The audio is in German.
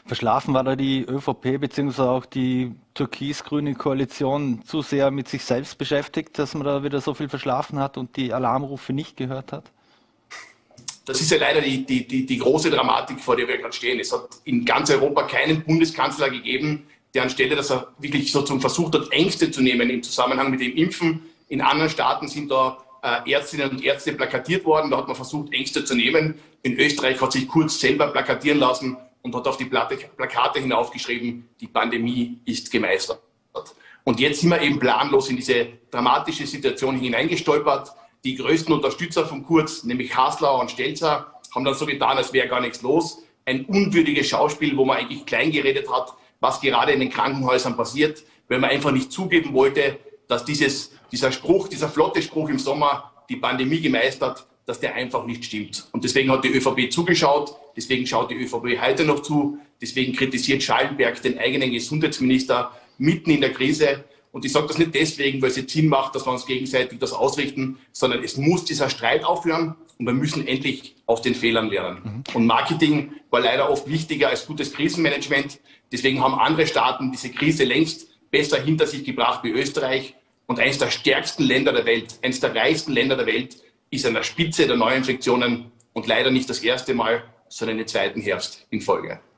Verschlafen war da die ÖVP bzw. auch die türkis-grüne Koalition zu sehr mit sich selbst beschäftigt, dass man da wieder so viel verschlafen hat und die Alarmrufe nicht gehört hat? Das ist ja leider die große Dramatik, vor der wir gerade stehen. Es hat in ganz Europa keinen Bundeskanzler gegeben, der anstelle, dass er wirklich sozusagen versucht hat, Ängste zu nehmen im Zusammenhang mit dem Impfen. In anderen Staaten sind da Ärztinnen und Ärzte plakatiert worden. Da hat man versucht, Ängste zu nehmen. In Österreich hat sich Kurz selber plakatieren lassen und hat auf die Plakate hinaufgeschrieben, die Pandemie ist gemeistert. Und jetzt sind wir eben planlos in diese dramatische Situation hineingestolpert. Die größten Unterstützer von Kurz, nämlich Haslauer und Stelzer, haben dann so getan, als wäre gar nichts los. Ein unwürdiges Schauspiel, wo man eigentlich klein geredet hat, was gerade in den Krankenhäusern passiert, weil man einfach nicht zugeben wollte, dass dieser flotte Spruch im Sommer, die Pandemie gemeistert, dass der einfach nicht stimmt. Und deswegen hat die ÖVP zugeschaut, deswegen schaut die ÖVP heute noch zu, deswegen kritisiert Schallenberg den eigenen Gesundheitsminister mitten in der Krise. Und ich sage das nicht deswegen, weil es jetzt Sinn macht, dass wir uns gegenseitig das ausrichten, sondern es muss dieser Streit aufhören und wir müssen endlich aus den Fehlern lernen. Und Marketing war leider oft wichtiger als gutes Krisenmanagement. Deswegen haben andere Staaten diese Krise längst besser hinter sich gebracht wie Österreich. Und eines der stärksten Länder der Welt, eines der reichsten Länder der Welt, ist an der Spitze der Neuinfektionen und leider nicht das erste Mal, sondern den zweiten Herbst in Folge.